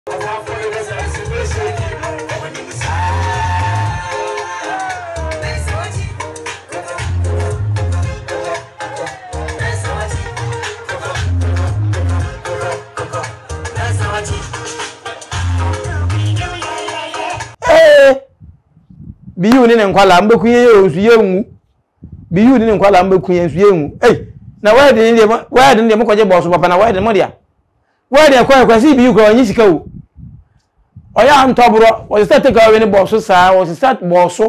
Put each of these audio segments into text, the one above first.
Beyou ni nkwala mbekunye osuye nwu Beyou ni nkwala mbekunye osuye nwu na wade ndi mkoje boss papa na wade mo dia wade kwa si Beyou ko onyi sika o oya ntobro o start take away ni boss sa o start boss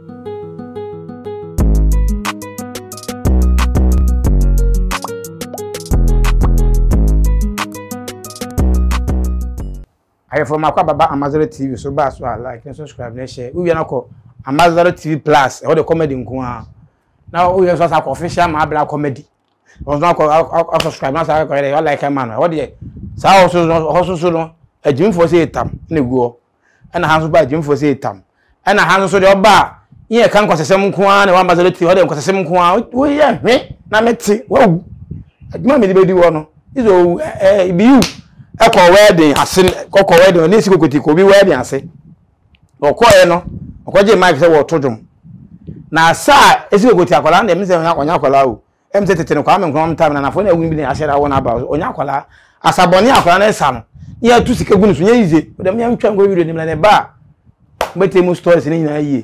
I from akwa baba Amazon TV so ba so like and subscribe and share we na ko Amazon TV Plus all the comedy nko ha now we so sa official ma bla comedy o na ko subscribe na sa ko like man what dey sa so no ajimfo say tam na guo na han so ba ajimfo say tam na han so de oba ye kan kwasesem nko ha na Amazon TV o de kwasesem nko ha wo ye hwe na meti wo ajima me di wo no izo Beyou eko wedding asin koko wedding oni sikokoti ko bi wedding ase okoye no okoje mic se wo todum na sa esikokoti akola na emse onya akola o emse tetene kwa amenkron time na nafo na ewu bi na ashera won aba onya akola asaboni akola na esa no ya tu sika gunu so nya ize dem nya ntwa ngo video nim na ne ba mbete mu stories ni nyina yie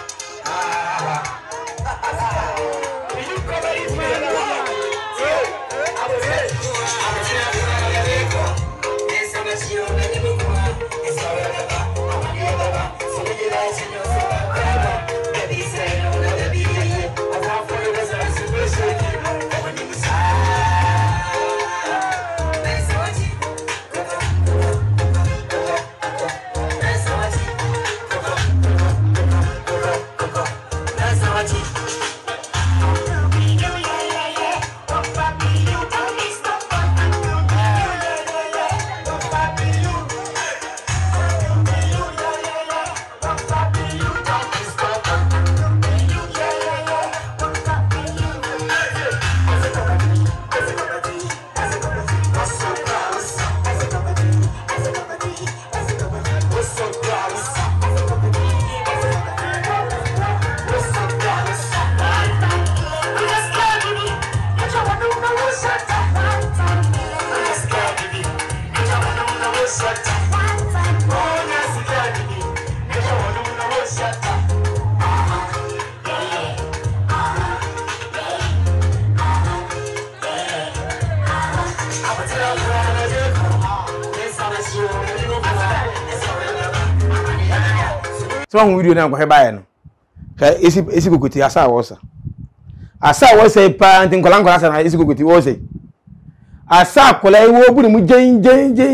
so one video na kwa bae no ka esi kokoti asa wosa pa ntin kola asa na esi kokoti wosa asa kola wo buru mu jen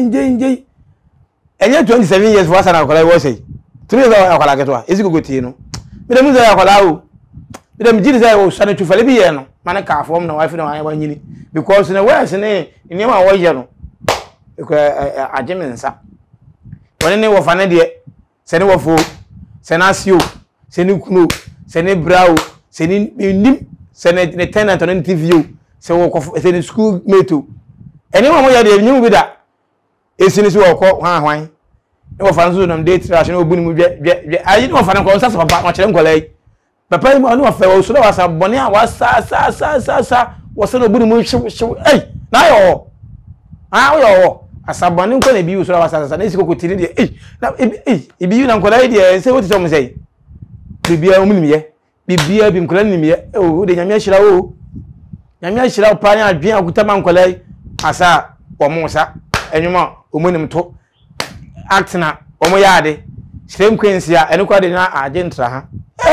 enye 27 years for asa na kola wosa tumi za kola ketwa esi kokoti no mi dem za kola o mi dem jiri za wo sana tufale bi ye no man ka form na wife na wa nyini because na wes ne nyema wo ye no ko ajemensa woni ne wo fa ne de se ne wo fo senasio seni kuno seni brao seni nim seni tenant on TV se wo seni school mate eni mo ya de nyum bi da esini si wo ko hwan e wo fa nso nam date trash na obuni mu dwe ayi no fa na ko nsa papa ma kire nkola yi papa mu anu afa wo so da wasa bone a wasa wo se no obuni mu hwe na yo yo asabani nko na Beyou so da wasa na isi kokoti ni de na Beyou na nkola yi de se wo ti so mo sei bibia omnimye bibia bi nkola nimye o de nyame ahira o nyame ahira pa nya adwen agutama nkola yi asa omosa enwuma omonim to actina omo yaade shrem queens ya enko de na agentra ha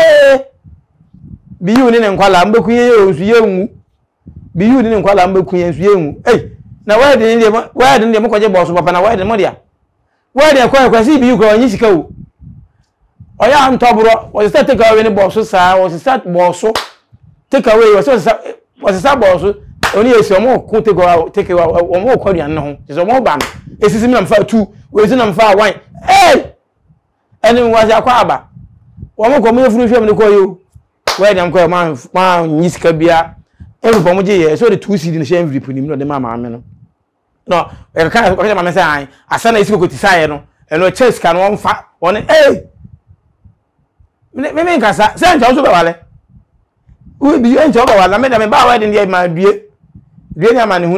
Beyou ni nkwala mbekunye osuye nwu Beyou ni nkwala mbekunye osuye nwu na wade ni mkoje boss papa na wade mo dia wade kwa si Beyou ko onyi sika o oya ntobro o start take away ni boss sa o start boss take away o start boss oni esi omo ko take away omo ko duan no so omo ba no esisi mi na mfa 2 wezi na mfa 1 eni wazi akwa aba omo ko mo furu hwem ni ko yo wade am ko ma nyi sika bia everybody mo je ye so the 2 seed ni share every puni mi no de mama me no no e ka ko ma say an asa na esi kokoti sai no e no chase ka no won fa won me nkasa say nja so be wale we bi nja be wale me da me ba wa de ndi ma due ni ama ne hu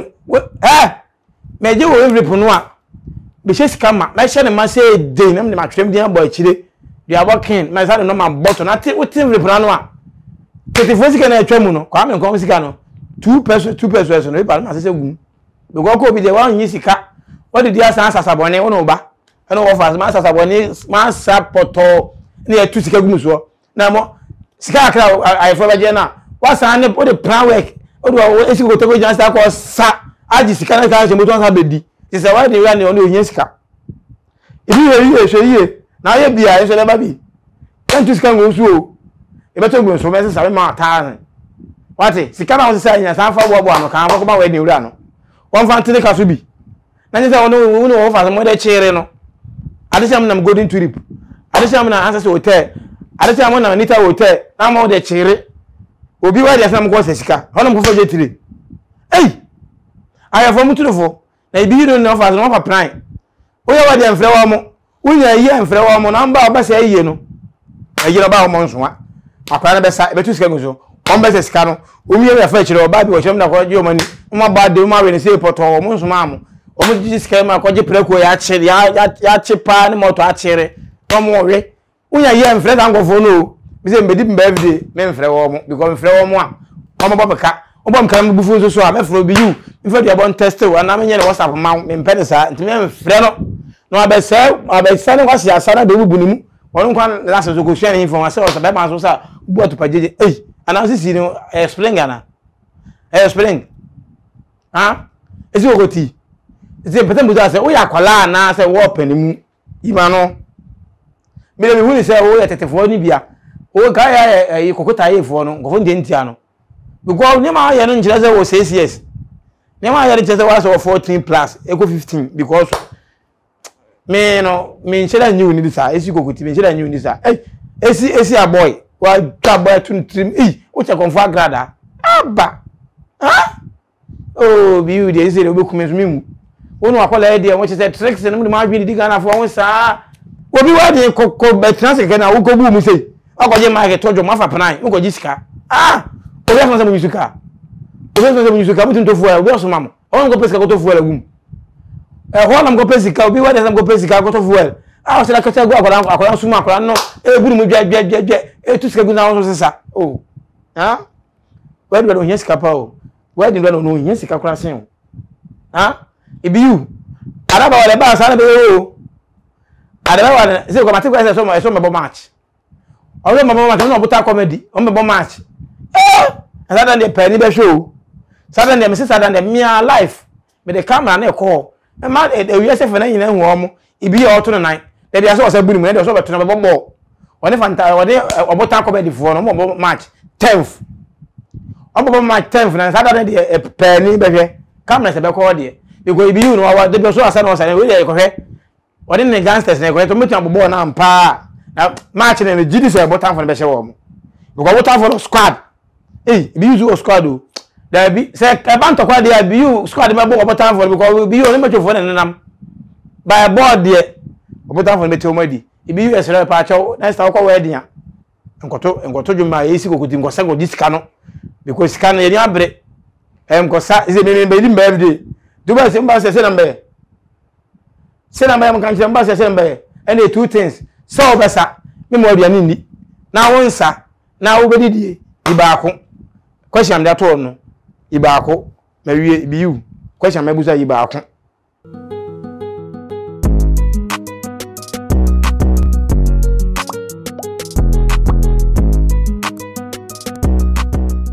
me je wo rip no a be chase ka ma na hye ne ma say dey na me ma twem di abo akire DUABO king ma say no ma bottle na te wetin rip no a kete fosika na atwa mu no kwa me nko sika no 2 pesos no e ba ma say gu because ko bi de wan yin sika what did dia san sasabone won oba eno wo fast man sasabone man sapoto ni etu sika gu so na mo sika akra ai fo ba je na wa san ne o de plan work o do esi ko to go jan sta ko sa aji sika na ka se mo to san bedi ti se wa de wi ani o yin sika ibi ye so ye na ye bia ye so le ba bi en tu sika ngo so e be to gu so me se sa ma ta wati sika na wo se anya san fa bo ano kan ko ba we ni wura no won fa ntine ka so bi na nyi se won wo fa mo de chere no adesiam na golden tulip adesiam na ancestral hotel adesiam na nita hotel na mo de chere obi wa de sam ko se sika hono mo fo je tire aya fo mutulofo na ibi hiro na fa no fa plan o ye wa de mfre wa mo unya ye mfre wa mo na mba ba se aye no aye no ba mo nsoa akwa na be sa be tu sika go so on be se sika no o mi ye fa chere o ba bi o chem na ko je o mani uma ba de uma we ne se poto o mo nsoma mo o mo ji sika ma ko je preko ya chere ya chepa ni moto a chere o mo we unya ye mfre da ngofo no bi se mbedi birthday me mfre wo mo because mfre wo mo a o mo bobeka o bom kan bufu so a me fro Beyou mfre de bon test o na me nye ne WhatsApp ma me mpede sa ntime mfre no abesa ne kwasi asana de bubu ni mu won kwan last so ko share information o sa be ma so sa bu atopajeje anansi si no explain ana explain esi KOKOTII esi petem buza se o ya kwala na se wo panimu ima no me me huni se o ya tetefo ni bia o ka ya KOKOTII fo no ngofo ndi ntia no because ne ma ya no njira se wo 6 years ne ma ya njira se wo so 14 plus eko 15 because me no me nchira nyu ni sa esi KOKOTII me nchira nyu ni sa esi a boy wa taba trim o che konfa grada aba oh Beyou de ese obi kume mimu onu akola e de won che tricks no mu ma dwi di Ghana fo won sa obi wa de kokko betranse ke na wo ko bu mu sei akoje market tojo mafa plan mo ko jisika obi afa mu jisika obi mu jisika mutin to fuel obi aso mamo on ko pesika ko to fuel agum ho na ko pesika obi wa de sam ko pesika ko to fuel se la kacha go akola suma akola no buru mu dwa tu sika gu na won so sesa we do no yin sika pa o we do no yin sika kura sen Beyou araba wale ba sa na be o araba wale se ko mate ko so me bo match o me bo match no buta comedy o me bo match sada de pe ni be show sada de me sada de mia life me de camera na e call e ma e wi se fe na yin na hu o mo Beyou o to no nine de dia so buru mu de so beto na be bo oni fanta oni obota comedy fo no mo match 10th obo match 10th na sada de pe ni be hwe camera se be call de because Beyou no wa de so asa no sa we de ko hwe oni ne gangsters ne ko to metu abobo na mpa na match ne gidi se obota fo be hwe wo mo because obota fo squad Beyou zo squad o da bi se e ban to kwa de Beyou squad me bo obota fo because Beyou ne metu fo ne nam by board de obota fo metu omadi Beyou esere pa chawo na sta kwa wedding a enkoto djuma esi KOKOTII ngosa go disika no because sika no ye ni abre enkosa is me be di birthday duba se mba se number am kan se mba se number and two things so obesa me mo aduane ni na wonsa na wo bedidie ibaako question am da to no ibaako ma wie Beyou question ma busa ibaako